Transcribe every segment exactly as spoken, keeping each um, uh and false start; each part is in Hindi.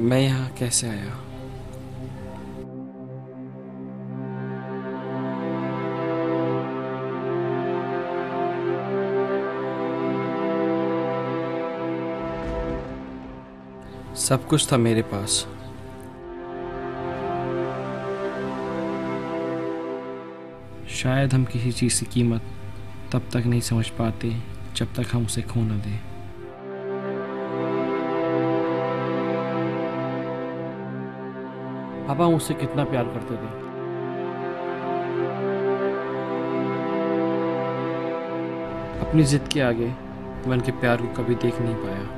मैं यहाँ कैसे आया? सब कुछ था मेरे पास, शायद हम किसी चीज़ की कीमत तब तक नहीं समझ पाते जब तक हम उसे खो न दें। पापा मुझसे कितना प्यार करते थे। अपनी जिद के आगे मैं उनके प्यार को कभी देख नहीं पाया।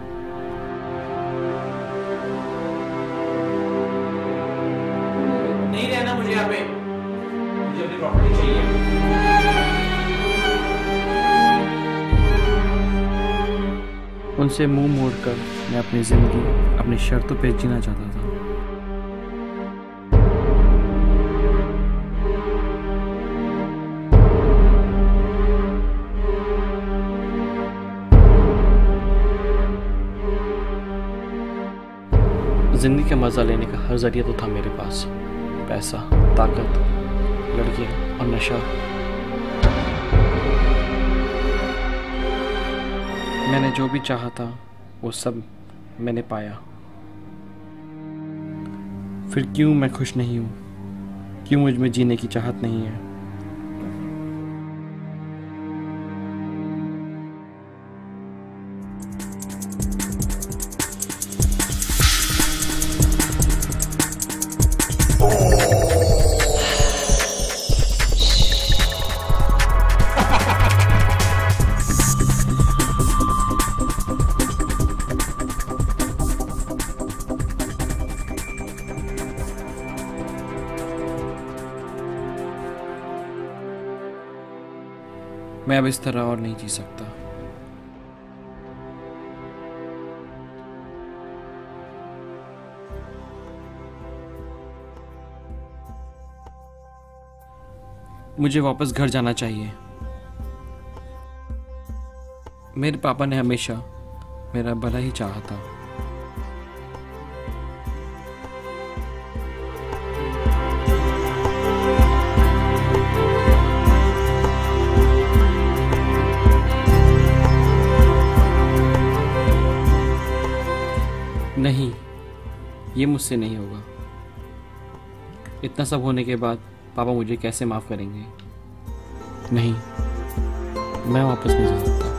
नहीं रहना मुझे यहाँ पे, मुझे अपनी प्रॉपर्टी चाहिए। उनसे मुंह मोड़कर मैं अपनी जिंदगी अपनी शर्तों पे जीना चाहता था। जिंदगी का मजा लेने का हर जरिया तो था मेरे पास, पैसा, ताकत, लड़कियां और नशा। मैंने जो भी चाहा था वो सब मैंने पाया। फिर क्यों मैं खुश नहीं हूँ? क्यों मुझ में जीने की चाहत नहीं है? मैं अब इस तरह और नहीं जी सकता। मुझे वापस घर जाना चाहिए। मेरे पापा ने हमेशा मेरा भला ही चाहा था। नहीं, ये मुझसे नहीं होगा। इतना सब होने के बाद पापा मुझे कैसे माफ करेंगे? नहीं, मैं वापस नहीं जा सकता।